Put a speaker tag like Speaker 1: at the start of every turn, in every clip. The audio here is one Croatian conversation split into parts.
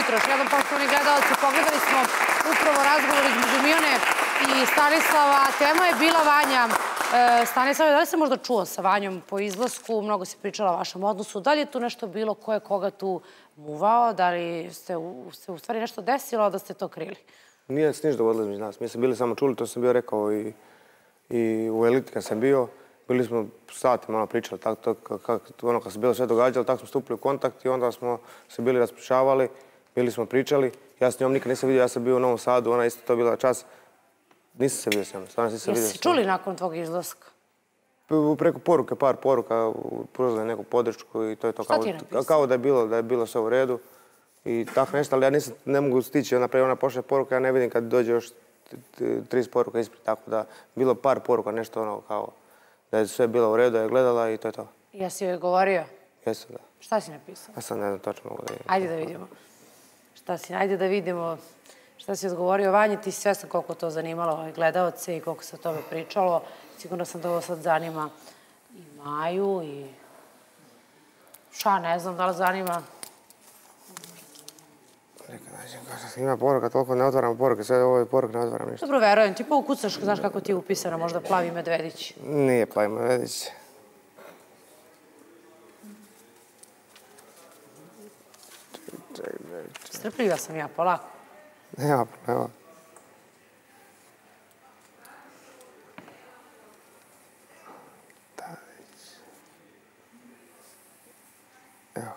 Speaker 1: jutro. Još jednom, poštovani gledalci, pogledali smo upravo razgovor između Mijone i Stanislava. Tema je bila Vanja. Stanislave, da li ste možda čuo sa Vanjom po izlasku? Mnogo se pričala o vašem odnosu. Da li je tu nešto bilo? Ko je koga tu muvao? Da li ste u stvari nešto desilo da ste to krili?
Speaker 2: Nije se ništa dogodilo između nas. Mi smo bili samo čuli, to sam bio rekao i u Eliti kad sam bio. Bili smo sati malo pričali, ono kad se bilo sve događalo, tako smo stupili u kontakt i onda smo se bili raspričavali, bili smo pričali. Ja s njom nikad nisam vidio, ja sam bio u Novom Sadu, ona isto to bila čas. Nisam se vidio s njom, stvarno nisam vidio s njom.
Speaker 1: Jeste čuli nakon tvog izlaska?
Speaker 2: Preko poruke, par poruka, pružila neku podršku i to je to.
Speaker 1: Šta ti je napisao?
Speaker 2: Kao da je bilo sve u redu i tako nešto, ali ja ne mogu stići, ona pošle poruka, ja ne vidim kad dođe još 30 poruka ispred, tako da bilo par poruka, nešto ono kao da je sve bilo u redu, da je gledala i to je to.
Speaker 1: Jesi joj govorio?
Speaker 2: Jesam, da.
Speaker 1: Šta si napisao?
Speaker 2: Ja sam ne znam točno mogu da je.
Speaker 1: Ajde da vidimo. Ajde da vidimo šta si odgovorio. Vanji, ti si svesna koliko to zanimalo gledaoce i koliko se o tome pričalo. Sigurno sam da ovo sad zanima i Maju i ne znam da li zanima.
Speaker 2: Ima poruka, toliko ne otvaram poruke, sve ove poruke ne otvaram ništa.
Speaker 1: Dobro, verujem, ti pa ukucaš, znaš kako ti je upisano, možda Plavi Medvedić.
Speaker 2: Nije Plavi Medvedić.
Speaker 1: Strpljiva sam ja, polako.
Speaker 2: Nema. Evo ga.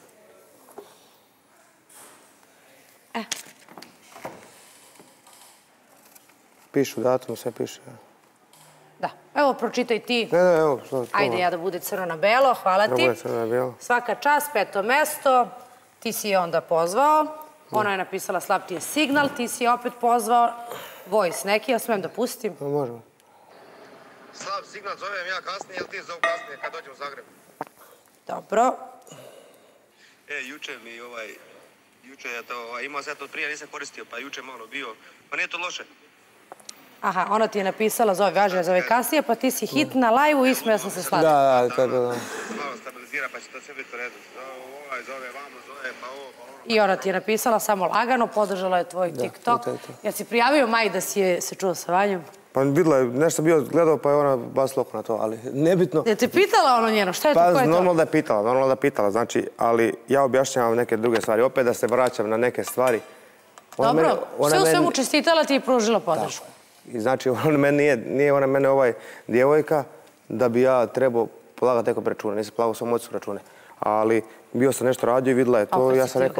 Speaker 2: Pišu datum, sve piše.
Speaker 1: Da, evo pročitaj ti.
Speaker 2: Ne, evo.
Speaker 1: Ajde ja da bude crno na belo, hvala ti.
Speaker 2: Da bude crno na belo.
Speaker 1: Svaka čast, 5. mesto. Ti si je onda pozvao. Ona je napisala slab ti je signal, ti si je opet pozvao. Voice neki, ja smijem da pustim?
Speaker 2: Možemo.
Speaker 3: Slab signal, zovem ja kasnije, ili ti zove kasnije kad dođem u Zagreb?
Speaker 1: Dobro.
Speaker 3: Juče mi juče je to, imao sam to prije, nisam koristio, pa juče malo bio, pa nije to loše.
Speaker 1: Aha, ona ti je napisala, zove kasnije, pa ti si hit na live-u, ismeo sam se slatko.
Speaker 2: Da, to je bilo.
Speaker 3: Malo stabilizira, pa će to sve biti u redu. Ovaj zove, vamo zove, pa ovo, pa ono.
Speaker 1: I ona ti je napisala samo lagano, podržala je tvoj TikTok. Ja si prijavio Maji da si se čuo sa Vanjom?
Speaker 2: Pa videla je, nešto bio gledao, pa je ona bas loko na to, ali nebitno.
Speaker 1: Je te pitala ono njeno, šta je to, ko je to?
Speaker 2: Pa normalno da je pitala, znači, ali ja objašnjavam neke druge stvari. Opet da se vraćam na neke stvari.
Speaker 1: Dobro, sve u svemu čestitala ti i pružila podršku.
Speaker 2: I znači, nije ona mene djevojka da bi ja trebao polagati neko račune. Nisam polagao svom ocu račune. Ali bio sam nešto radio i videla je to.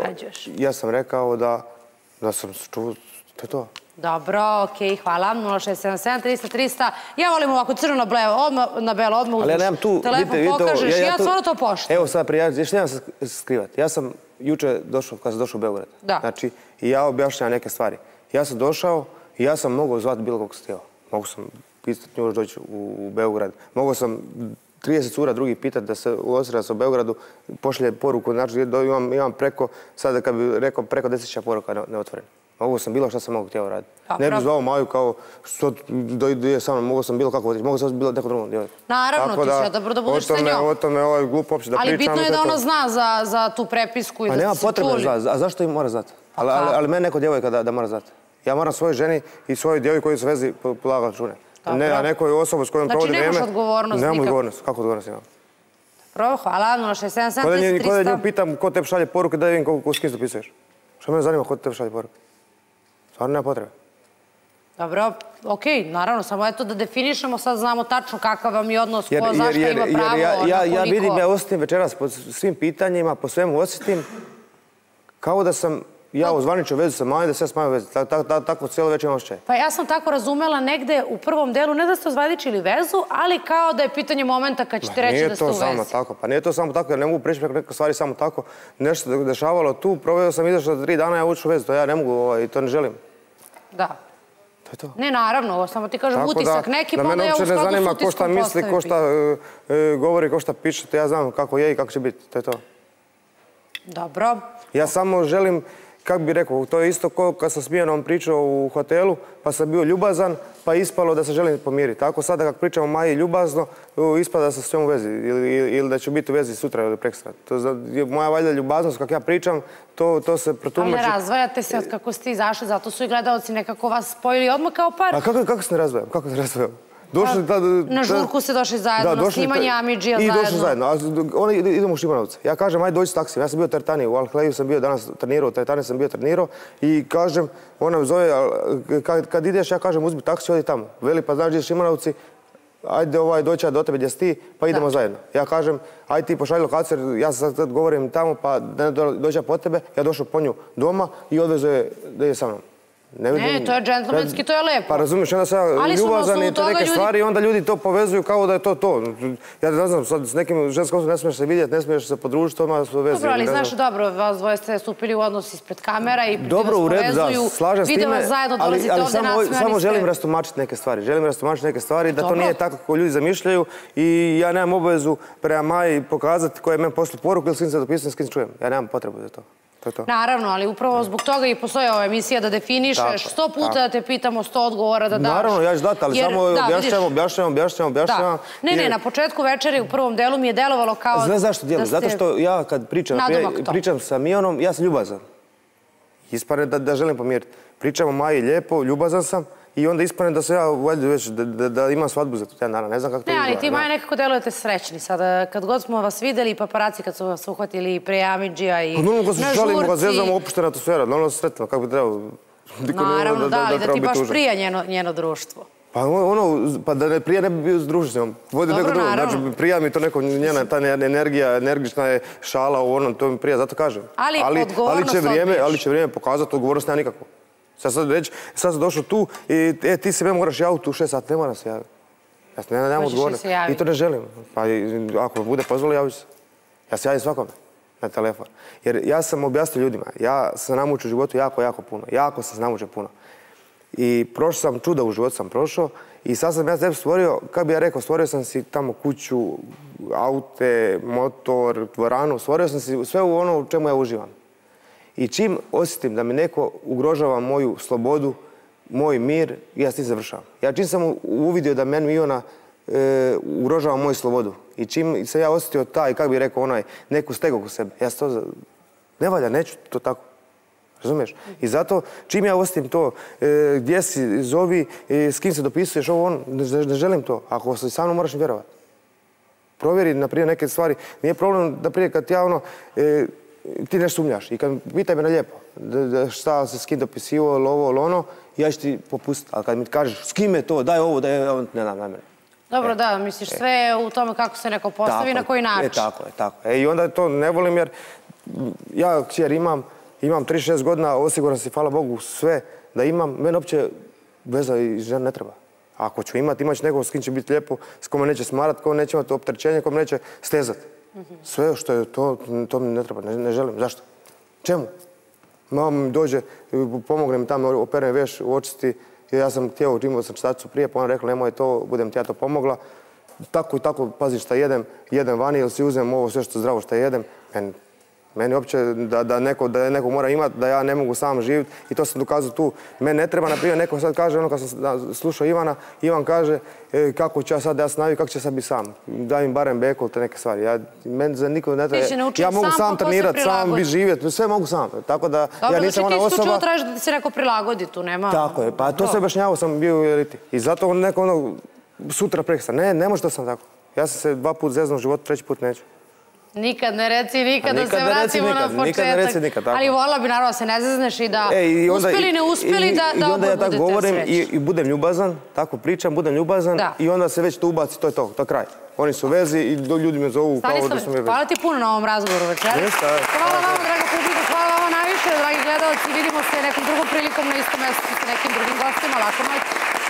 Speaker 2: Ja sam rekao da sam čuo, to je to.
Speaker 1: Dobro, okej, hvala. 0677 300 300. Ja volim ovako crno na belo, odmah uzmeš telefon, pokažeš. Ja stvarno to poštujem.
Speaker 2: Evo sad prijaviti, još nemam se skrivati. Ja sam juče došao, kad sam došao u Beograd. Znači, i ja objašnjam neke stvari. Ja sam došao i ja sam mogao zvati bilo kog sam htio. Mogu sam pitati nju doći u Beograd. Mogao sam 30 cura drugih pitati da se ulosira se u Beogradu, pošlje poruku. Znači, imam preko, sada kad bi rekao, preko 10.000 poruka neotvoreno. Mogu sam bilo što sam mogu htio raditi. Ne bi zvao Maju kao što dojde sa mnom, mogu sam bilo kako otići. Mogu sam bilo neko drugom djevojku.
Speaker 1: Naravno, ti si dobro da budeš sa njom.
Speaker 2: O tome je glupo uopće da pričam.
Speaker 1: Ali bitno je da ona zna za tu prepisku i da ste se čuli.
Speaker 2: Pa nema potrebe znati, a zašto im mora znati? Ali mene neko djevojka da mora znati. Ja moram svojoj ženi i svojoj djevojku koji su vezi polagati račune. A nekoj osobu s kojom provodi vrijeme...
Speaker 1: Znači nemaš odgovornost nikako?
Speaker 2: Nemam odgovornost. Kako odgovornost imam?
Speaker 1: Dobro, hvala. 0677 300 300.
Speaker 2: Kod da nju pitam ko te šalje poruke, da vidim s kim se dopisuješ. Što me zanima ko te šalje poruke? Stvarno nema potrebe.
Speaker 1: Dobro, okej, naravno, samo eto da definišemo, sad znamo tačno kakav vam je odnos, ko zašto ima pravo,
Speaker 2: ja vidim, ja osjetim večeras po svim pitanjima, po svemu osjetim, kao da sam ja u zvaničnoj vezi sa Majom, da se ja s Majom vezi. Tako cijelo večer imam osjećaj.
Speaker 1: Pa ja sam tako razumela negde u prvom delu, ne da ste ozvaničili vezu, ali kao da je pitanje momenta kad ćete reći da ste u vezi.
Speaker 2: Nije to samo tako, pa nije to samo tako, jer ne mogu pričati neke stvari samo tako. Nešto se dešavalo tu, proveo sam izašao za 3 dana, ja ušao u vezu, to ja ne mogu i to ne želim.
Speaker 1: Da.
Speaker 2: To je to.
Speaker 1: Ne, naravno, ovo samo ti kažem utisak neki, pa onda ja u skladu s
Speaker 2: utiskom postavim pitanje. Da mene uopće ne zanima ko šta misli, ko šta govori, ko šta piše, ja znam kako je i kako će biti, to je to.
Speaker 1: Dobro.
Speaker 2: Ja samo želim kako bih rekao, to je isto kao kad sam s Mijanom pričao u hotelu, pa sam bio ljubazan, pa ispalo da se želim pomiriti. Tako sada kako pričamo Maji ljubazno, ispada da sam s njom u vezi ili da ću biti u vezi sutra ili prekstra. Moja valjda ljubaznost, kako ja pričam, to se protumači.
Speaker 1: Ali ne razdvajate se od kako ste izašli, zato su i gledalci nekako vas spojili odmah kao par.
Speaker 2: A kako se ne razdvajam? Kako se razdvajam?
Speaker 1: Na žurku ste došli zajedno, na snimanje Amidžija zajedno.
Speaker 2: I došli zajedno. Oni idemo u Šimanovce. Ja kažem, ajde dođi s taksijem. Ja sam bio u teretani, u Al-Hleju sam bio danas trenirao, u teretani sam bio trenirao i kažem, ona me zove, kad ideš, ja kažem, uzmi taksi, odi tamo. Veli, pa znaš gdje je Šimanovci, ajde doći do tebe gdje si ti, pa idemo zajedno. Ja kažem, ajde ti pošalji lokaciju, ja sad govorim tamo, pa da ne dođe po tebe, ja došao po nju doma i odvezo je da je sa mnom.
Speaker 1: Ne, to je džentlmenski, to je lepo.
Speaker 2: Pa razumiješ, onda sam ljubazan i to neke stvari i onda ljudi to povezuju kao da je to. Ja ne znam, sad s nekim ženskom osobom ne smiješ se vidjeti, ne smiješ se podružiti, odmah su vezi.
Speaker 1: Dobro, ali znaš dobro, vas dvoje ste stupili u odnos ispred kamera i ljudi vas povezuju, vide vas zajedno, dolazite ovdje nasmijani.
Speaker 2: Samo želim rastumačiti neke stvari, da to nije tako kako ljudi zamišljaju i ja nemam obavezu prema Maji pokazati koja je meni poslije poruku ili s kim se dopisujem, s kim se čujem. Ja nemam potrebu za to.
Speaker 1: Naravno, ali upravo zbog toga i postoji ova emisija da definišeš 100 puta da te pitamo, 100 odgovora da daš.
Speaker 2: Naravno, ja ću dati, ali samo objašnjavam.
Speaker 1: Ne, na početku večeri u prvom delu mi je delovalo kao da ste...
Speaker 2: Znaš zašto djelujem? Zato što ja kad pričam sa Mijanom, ja sam ljubazan. Ispane da želim pomiriti. Pričam o Maji lijepo, ljubazan sam i onda ispane da se ja valjda već, da imam svadbu za to. Ne znam kako to izgleda.
Speaker 1: Ne, ali ti Maja nekako delujete srećni. Sada, kad god smo vas vidjeli i paparaci kad su vas uhvatili pre Amidžija i na žurci...
Speaker 2: Normalno kad se žalimo, kad zezamo, opuštena atmosfera. Normalno se sretno, kako bi trebalo.
Speaker 1: Naravno, da, ali da ti baš prija njeno društvo.
Speaker 2: Pa da prije ne bi bio s društvom. Vodi neko drugo. Znači, prija mi to neko, njena ta energija, energična je šala u onom, to mi prija, zato kažem.
Speaker 1: Ali odgovornost odbiješ.
Speaker 2: Ali će vrijeme pokazati, odgovornost nema nikako. Sad sam došao tu i ti se me moraš javiti u 6 sati, ne moram se javiti. Ja nemam odgovornost. I to ne želim. Pa ako bude pozvalo, javit ću se. Ja se javim svakome na telefon. Jer ja sam objasnio ljudima, ja sam namučio u životu jako puno. Jako sam namučio puno. I prošao sam čuda u životu sam prošao i sad sam ja sebi stvorio, kako bi ja rekao, stvorio sam si tamo kuću, aute, motor, dvoranu, stvorio sam si sve u ono u čemu ja uživam. I čim osjetim da mi neko ugrožava moju slobodu, moj mir, ja s tim završavam. Ja čim sam uvidio da meni Miona ugrožava moju slobodu i čim sam ja osjetio taj, kako bi rekao, neku stegu u sebe, ja se to ne valja, neću to tako. Razumiješ? I zato, čim ja osjetim to, gdje si, zovi, s kim se dopisuješ, ne želim to. Ako si sa mnom, moraš mi vjerovati. Provjeri, naprijed, neke stvari. Nije problem da prije kad ja ti nešto sumnjaš i kad pitaj me na lijepo šta se s kim dopisivo, ovo ili ono, ja ću ti popustiti. Ali kad mi kažeš s kim je to, daj ovo, ne dam najmene.
Speaker 1: Dobro, da, misliš sve je u tome kako se neko postavi i na koji način.
Speaker 2: Tako. I onda to ne volim jer ja kćer imam 36 godina, osiguran si, hvala Bogu, sve da imam. Mene uopće veza i žena ne treba. Ako ću imat ću nekog s kim će biti lijepo, s kome neće smarat, ko neće imati opterećenje, kome neće stezat. Sve što je to mi ne treba, ne želim. Zašto? Čemu? Mama mi dođe, pomogne mi tamo, operem veš, očisti. Ja sam htio, imao sam čistačicu prije, pa ona rekla nemoj to, budem ti ja to pomogla. Tako i tako, pazi šta jedem vani ili si uzem ovo sve što zdravo što jedem. Meni uopće da neko mora imati, da ja ne mogu sam živjeti i to sam dokazao tu. Meni ne treba, naprimjer, neko sad kaže, kad sam slušao Ivana, Ivan kaže kako ću ja sad, ja sam navio, kako će sad biti sam. Daj im barem beko, te neke stvari. Meni za niko ne treba. Ja mogu sam trenirati, sam bi živjeti, sve mogu sam. Tako da ja nisam ona osoba...
Speaker 1: Dobro, znači ti isključivo tražiš da ti se neko prilagodi tu, nema...
Speaker 2: Tako je, pa to se objašnjavao sam bio u eliti. I zato neko sutra preksa. Ne može to sam tako. Ja sam se 2 put zeznao u životu, 3. put neću.
Speaker 1: Nikad ne reci nikad, da se vratimo na početak.
Speaker 2: Nikad ne reci nikad, tako.
Speaker 1: Ali volila bi naravno da se ne zezneš i da uspjeli, ne uspjeli, da
Speaker 2: I onda ja tako govorim
Speaker 1: srećni.
Speaker 2: i budem ljubazan, tako pričam, budem ljubazan i onda se već to ubaci, to je to je kraj. Oni su u vezi i ljudi me zovu kao da su mi vezi.
Speaker 1: Hvala ti puno na ovom razgovoru večeri. Hvala vama, draga publika, hvala vama najviše, dragi gledalci. Vidimo se nekom drugom prilikom na istom mjestu sa nekim drugim gostima. Laku noć.